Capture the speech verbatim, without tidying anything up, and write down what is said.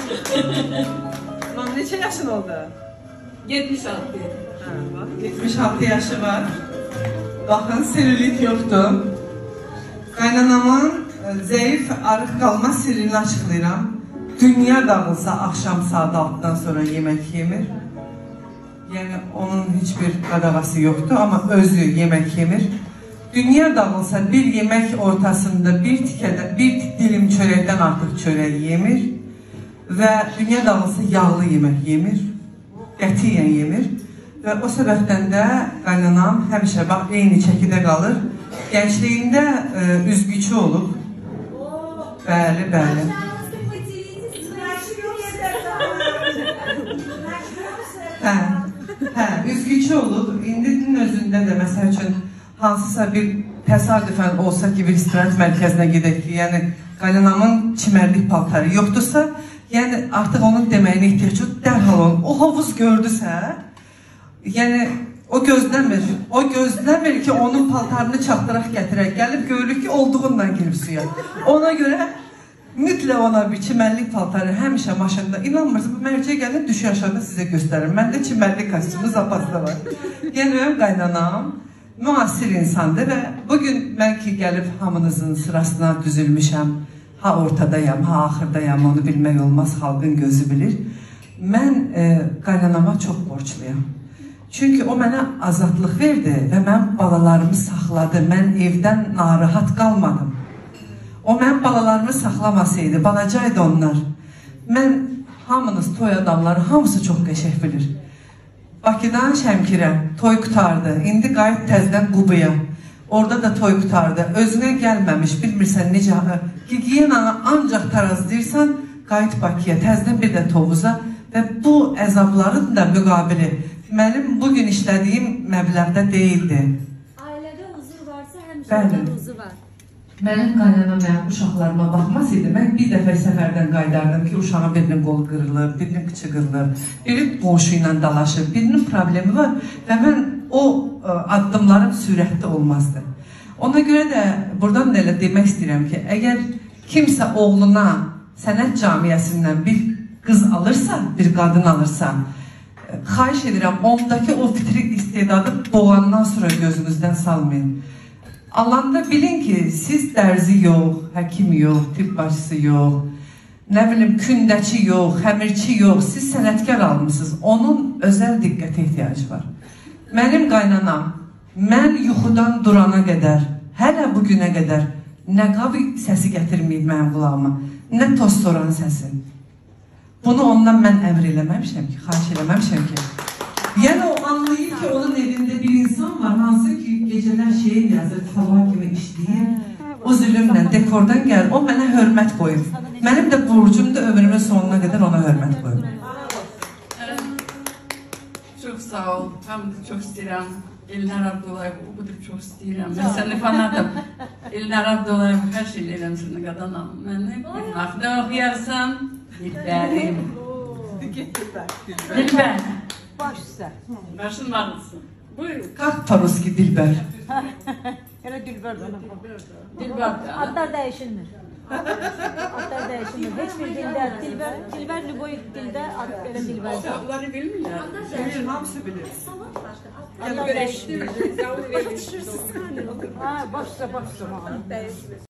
Lan neçə yaşın oldu? yetmiş altı. Hə, bax, yetmiş altı yaşı var. Baxın, sirrilik yoxdur. Qaynanamın zəif, arıq qalma sirrini açıqlayıram. Dünya dağılsa axşam saat altıdan sonra yemək yemir. Yəni, onun heç bir qadağası yoxdur, amma özü yemək yemir. Dünya dağılsa bir yemək ortasında bir tikədə, bir dilim çörəkdən artıq çörək yemir. Və dünya dağılsa yağlı yemək yemir. Qətiyyən yemir. Və o səbəbdən də qaynanam həmişə bax, eyni çəkidə qalır. Gəncliyində e, üzgüçü olub. Bəli, bəli. Hə, hə, üzgüçü olub. İndinin özündə də məsəl üçün hansısa bir təsadüfən olsa ki, bir istirahət mərkəzinə gedək ki, yəni qaynanamın çimərlik paltarı yoxdursa, yəni artıq onun deməyinə ehtiyac yox, dərhal onun. O hovuz gördüsə, yəni o gözləmir, o gözləmir ki, onun paltarını çatdıraq gətirək, gəlib görürük ki, olduğundan girib suya. Ona görə mütləq ona bir çimərlik paltarı həmişə maşında, inanmırsınız, bu mərcəyə gəlin, düşü aşağıda sizə göstərim. Məndə çimərlik kostyumu zapasda var. Yəni, mənim qaynanam müasir insandır və bugün mən ki, gəlib hamınızın sırasına düzülmüşəm, ha ortadayam, ha axırdayam, onu bilmək olmaz, xalqın gözü bilir. Mən e, qaynanama çox borçluyam. Çünki o mənə azadlıq verdi və mən balalarımı saxladı, mən evdən narahat qalmadım. O mənim balalarımı saxlamasaydı, balacaydı onlar. Mən, hamınız toy adamları, hamısı çox qəşəng bilir. Bakıdan Şəmkirə toy qutardı, indi qayıt təzdən Qubuya. Orada da toy qutardı, özünə gəlməmiş, bilmirsən necə, gigiyenanı ancaq tarazlayırsan, qayıt Bakıya, təzdən bir də Tovuza və bu əzabların da müqabili mənim bugün işlədiyim məbləğdə deyildi. Ailədə huzur varsa, həmişə huzur var. Mənim qaynanam mənim uşaqlarıma baxmasaydı, mən bir dəfə səfərdən qaydardım ki, uşağın birinin qolu qırılır, birinin qıçı qırılır, biri qonşu ilə dalaşır, birinin problemi var və mən o addımlarım sürətli olmazdı. Ona görə də buradan da elə demək istəyirəm ki, əgər kimsə oğluna sənət camiyyəsindən bir qız alırsa, bir qadın alırsa, xahiş edirəm, ondakı o fitri istedadı doğandan sonra gözünüzdən salmayın. Alanda bilin ki, siz dərzi yox, həkim yox, tibb başçısı yox, nə bilim, kündəçi yox, həmirçi yox, siz sənətkar almışsınız. Onun özəl diqqətə ehtiyacı var. Mənim qaynanam, mən yuxudan durana qədər, hələ bugünə qədər nə qabi səsi gətirməyib mənim qulağıma, nə toz soran səsi. Bunu ondan mən əmr eləməmişəm ki, xahiş eləməmişəm ki. Yəni o anlayır ki, onun evində bir insan var, hansı ki, gecələr şeir yazır, sabah kimi işləyir, o zülümlə dekordan gəlir, o mənə hörmət qoyur. Mənim də borcumda ömrümün sonuna qədər ona hörmət qoyur. Çox sağ ol, həm də çox istəyirəm. Elnər Abdullayev, o qədər çox istəyirəm. Mən səni fanadım. Elnər Abdullayev, hər şey eləyəm səni qadanam. Mənə bir vaxtda oxuyarsan, Dilbərim. Dilbər. Baş üstə. Başın varlısın. Buyurun. Qalk Paruski Dilbər. Elə Dilbər də. Dilbər. Adlar dəyişilmir. Adlar dəyişilmir. Heç bir dildə Dilbər, Dilbər Lüboy dildə ad belə Dilbər. Adları bilmirlər. Bilir, hamısı bilir. Adlar dəyişilmir. Ha, baş üstə, baş üstə.